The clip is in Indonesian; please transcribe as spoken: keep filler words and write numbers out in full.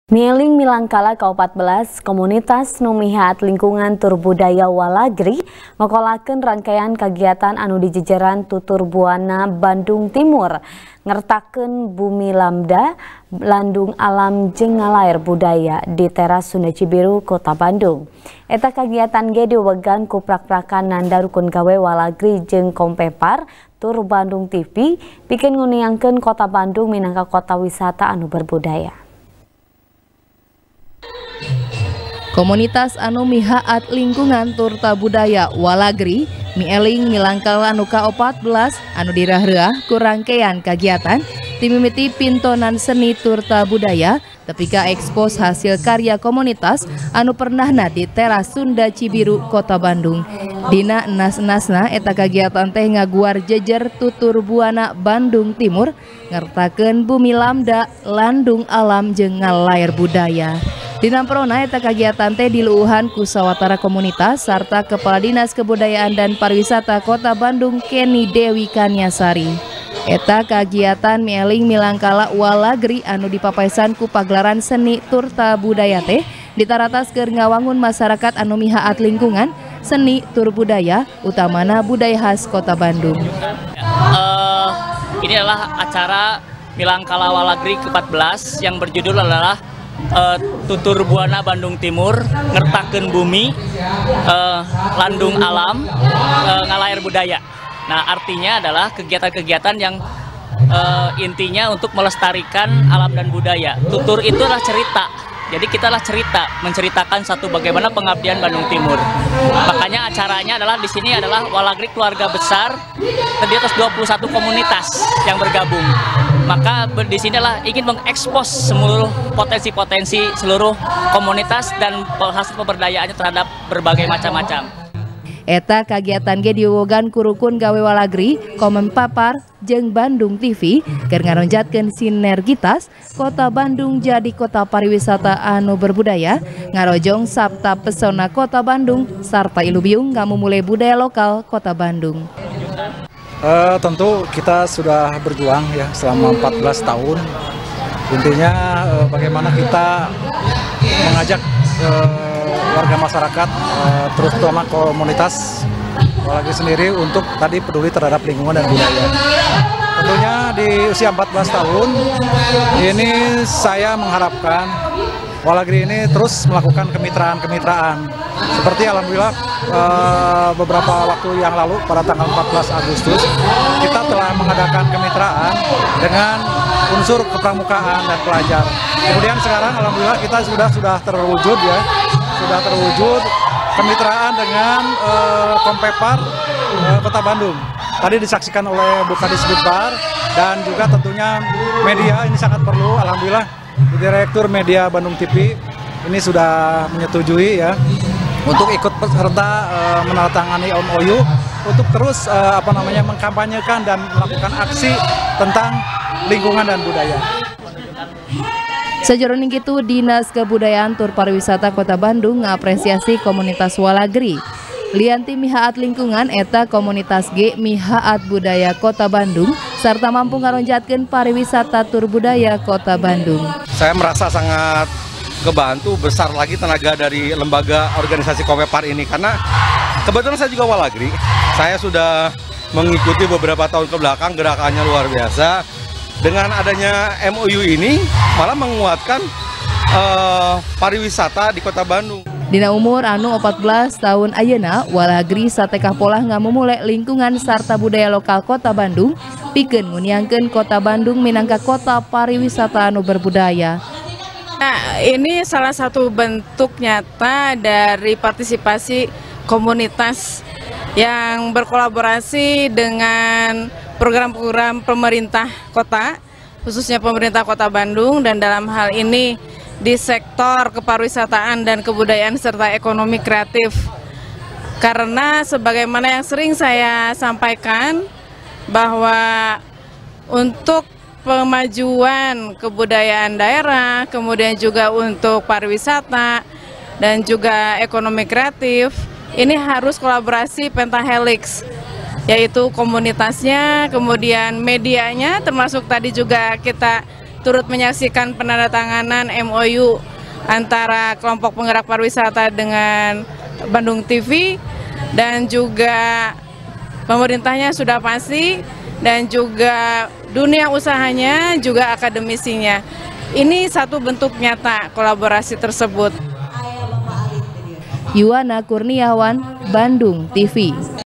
Mieling Milangkala ke empat belas komunitas numihat lingkungan tur budaya Walagri ngokolakeun rangkaian kegiatan anu di jejeran Tutur Buana Bandung Timur ngertakeun bumi lamda, landung alam jeung ngalair budaya di teras Sunda Cibiru, Kota Bandung. Eta kegiatan ge diwegan ku prak-prakan nanda rukun gawe Walagri jeung Kompepar Tur Bandung T V pikeun nguniangkeun Kota Bandung minangka kota wisata anu berbudaya. Komunitas anu mihaat lingkungan turta budaya Walagri mieling Milangkala anu ka empat belas anu dirah-reah ku rangkaian kagiatan timimiti pintonan seni turta budaya tepi ka ekspos hasil karya komunitas anu pernahna di teras Sunda Cibiru, Kota Bandung. Dina enas-enasna eta kagiatan teh ngaguar jejer Tutur Buana Bandung Timur ngertakeun bumi lamda, landung alam jeung ngalair budaya. Dina prona eta kagiatan teh diluuhan ku sawatara komunitas sarta Kepala Dinas Kebudayaan dan Pariwisata Kota Bandung Kenny Dewi Kanyasari. Eta kagiatan mieling Milangkala Walagri anu dipapaesan ku pagelaran seni turta budaya teh ditaratas keur ngawangun masyarakat anu mihaat lingkungan, seni tur budaya, utamana budaya khas Kota Bandung. Uh, ini adalah acara Milangkala Walagri ke empat belas yang berjudul adalah Uh, Tutur Buana Bandung Timur ngertakeun bumi, uh, landung alam, uh, ngalair budaya. Nah, artinya adalah kegiatan-kegiatan yang uh, intinya untuk melestarikan alam dan budaya. Tutur itu adalah cerita. Jadi kita lah cerita, menceritakan satu bagaimana pengabdian Bandung Timur. Makanya acaranya adalah di sini adalah Walagri keluarga besar, terdiri atas dua puluh satu komunitas yang bergabung. Maka di sinilah ingin mengekspos seluruh potensi-potensi seluruh komunitas dan hasil pemberdayaannya terhadap berbagai macam-macam. Eta kagiatan ge diwogan ku rukun gawe Walagri, Kompepar jeung Bandung T V keur ngaronjatkeun sinergitas Kota Bandung jadi kota pariwisata anu berbudaya, ngarojong sabta pesona Kota Bandung sarta ilubiung ngamumule budaya lokal Kota Bandung. Uh, tentu kita sudah berjuang ya selama empat belas tahun. Intinya uh, bagaimana kita mengajak uh, warga masyarakat, uh, terutama komunitas Walagri sendiri untuk tadi peduli terhadap lingkungan dan budaya. Tentunya di usia empat belas tahun ini saya mengharapkan Walagri ini terus melakukan kemitraan-kemitraan. Seperti alhamdulillah uh, beberapa waktu yang lalu pada tanggal empat belas Agustus kita telah mengadakan kemitraan dengan unsur kepramukaan dan pelajar. Kemudian sekarang alhamdulillah kita sudah sudah terwujud ya, sudah terwujud kemitraan dengan uh, Kompepar uh, Kota Bandung. Tadi disaksikan oleh Bu Kadis Budbar dan juga tentunya media ini sangat perlu. Alhamdulillah Direktur Media Bandung T V ini sudah menyetujui ya untuk ikut serta uh, menandatangani M O U untuk terus uh, apa namanya mengkampanyekan dan melakukan aksi tentang lingkungan dan budaya. Sajroning kitu Dinas Kebudayaan Tur Pariwisata Kota Bandung ngapresiasi komunitas Walagri. Lianti mihaat lingkungan eta komunitas G mihaat budaya Kota Bandung serta mampu ngaronjatkeun pariwisata tur budaya Kota Bandung. Saya merasa sangat kebantu besar lagi tenaga dari lembaga organisasi Kompepar ini karena kebetulan saya juga Walagri. Saya sudah mengikuti beberapa tahun ke belakang, gerakannya luar biasa. Dengan adanya M O U ini malah menguatkan uh, pariwisata di Kota Bandung. Dina umur anu empat belas tahun ayeuna Walagri satekah pola ngamumule lingkungan sarta budaya lokal Kota Bandung pikeun nguniangkeun Kota Bandung minangka kota pariwisata anu berbudaya. Nah, ini salah satu bentuk nyata dari partisipasi komunitas yang berkolaborasi dengan program-program pemerintah kota, khususnya pemerintah Kota Bandung, dan dalam hal ini di sektor kepariwisataan dan kebudayaan serta ekonomi kreatif. Karena sebagaimana yang sering saya sampaikan bahwa untuk pemajuan kebudayaan daerah, kemudian juga untuk pariwisata dan juga ekonomi kreatif, ini harus kolaborasi pentahelix, yaitu komunitasnya, kemudian medianya, termasuk tadi juga kita turut menyaksikan penandatanganan M O U antara kelompok penggerak pariwisata dengan Bandung T V, dan juga pemerintahnya sudah pasti, dan juga dunia usahanya, juga akademisinya. Ini satu bentuk nyata kolaborasi tersebut. Yuwana Kurniawan, Bandung T V.